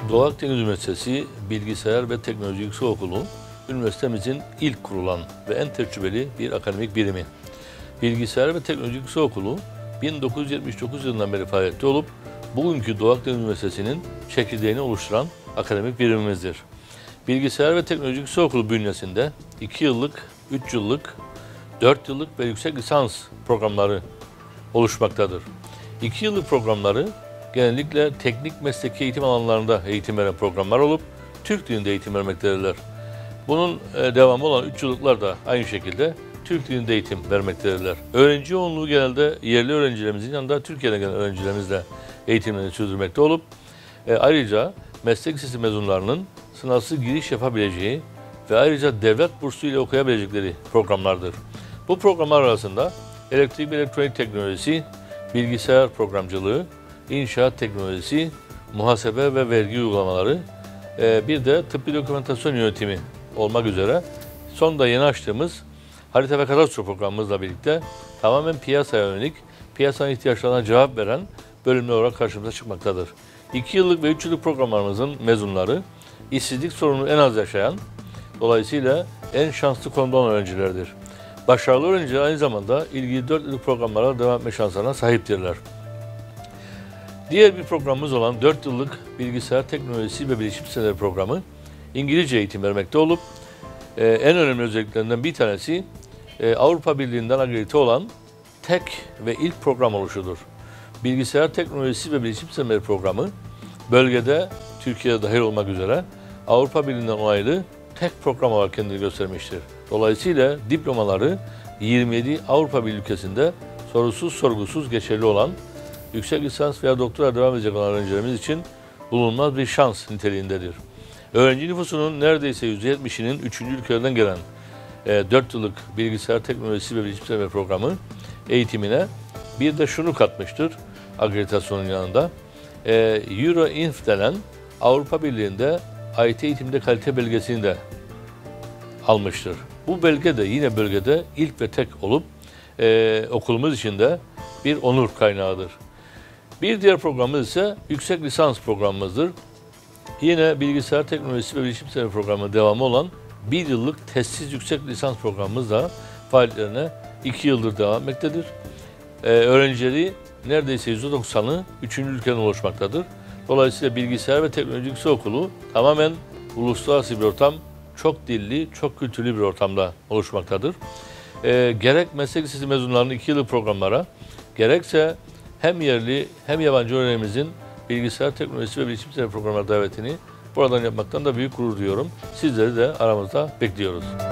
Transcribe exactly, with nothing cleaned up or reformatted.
Doğu Akdeniz Üniversitesi Bilgisayar ve Teknoloji Yüksekokulu, üniversitemizin ilk kurulan ve en tecrübeli bir akademik birimi. Bilgisayar ve Teknoloji Yüksekokulu bin dokuz yüz yetmiş dokuz yılından beri faaliyette olup, bugünkü Doğu Akdeniz Üniversitesi'nin çekirdeğini oluşturan akademik birimimizdir. Bilgisayar ve Teknoloji Yüksekokulu bünyesinde iki yıllık, üç yıllık, dört yıllık ve yüksek lisans programları oluşmaktadır. iki yıllık programları genellikle teknik mesleki eğitim alanlarında eğitim veren programlar olup Türk dilinde eğitim vermektedirler. Bunun devamı olan üç yıllıklar da aynı şekilde Türk dilinde eğitim vermektedirler. Öğrenci yoğunluğu genelde yerli öğrencilerimizin yanında Türkiye'den gelen öğrencilerimizle eğitimlerini sürdürmekte olup e, ayrıca meslek lisesi mezunlarının sınavsız giriş yapabileceği ve ayrıca devlet bursu ile okuyabilecekleri programlardır. Bu programlar arasında elektrik ve elektronik teknolojisi, bilgisayar programcılığı, inşaat teknolojisi, muhasebe ve vergi uygulamaları, e, bir de tıbbi dokümantasyon yönetimi olmak üzere son da yeni açtığımız harita ve kadastro programımızla birlikte tamamen piyasaya yönelik, piyasanın ihtiyaçlarına cevap veren bölümler olarak karşımıza çıkmaktadır. iki yıllık ve üç yıllık programlarımızın mezunları işsizlik sorununu en az yaşayan, dolayısıyla en şanslı konumda olan öğrencilerdir. Başarılı öğrenciler aynı zamanda ilgili dört yıllık programlara devam etme şanslarına sahiptirler. Diğer bir programımız olan dört yıllık Bilgisayar Teknolojisi ve Bilişim Sistemleri programı İngilizce eğitim vermekte olup e, en önemli özelliklerinden bir tanesi e, Avrupa Birliği'nden akredite olan tek ve ilk program oluşudur. Bilgisayar Teknolojisi ve Bilişim Sistemleri programı bölgede Türkiye'de dahil olmak üzere Avrupa Birliği'nden onaylı tek program olarak kendini göstermiştir. Dolayısıyla diplomaları yirmi yedi Avrupa Birliği ülkesinde sorusuz sorgusuz geçerli olan, yüksek lisans veya doktora devam edecek olan öğrencilerimiz için bulunmaz bir şans niteliğindedir. Öğrenci nüfusunun neredeyse yüzde yetmişinin üçüncü ülkelerden gelen e, dört yıllık Bilgisayar Teknolojisi ve Bilişim Sistemleri programı eğitimine bir de şunu katmıştır akreditasyonun yanında. E, Euroinf denen Avrupa Birliği'nde I T eğitimde kalite belgesini de almıştır. Bu belge de yine bölgede ilk ve tek olup e, okulumuz için de bir onur kaynağıdır. Bir diğer programımız ise yüksek lisans programımızdır. Yine Bilgisayar Teknolojisi ve Bilişim Sistemleri programı devamı olan bir yıllık testsiz yüksek lisans programımız da faaliyetlerine iki yıldır devam etmektedir. Ee, öğrencileri neredeyse yüzde doksanı üçüncü ülkeden oluşmaktadır. Dolayısıyla Bilgisayar ve Teknoloji Yüksekokulu tamamen uluslararası bir ortam, çok dilli, çok kültürlü bir ortamda oluşmaktadır. Ee, gerek meslek lisesi mezunlarının iki yıllık programlara, gerekse hem yerli hem yabancı öğrencimizin Bilgisayar Teknolojisi ve Bilişim Sistemleri programına davetini buradan yapmaktan da büyük gurur duyuyorum. Sizleri de aramızda bekliyoruz.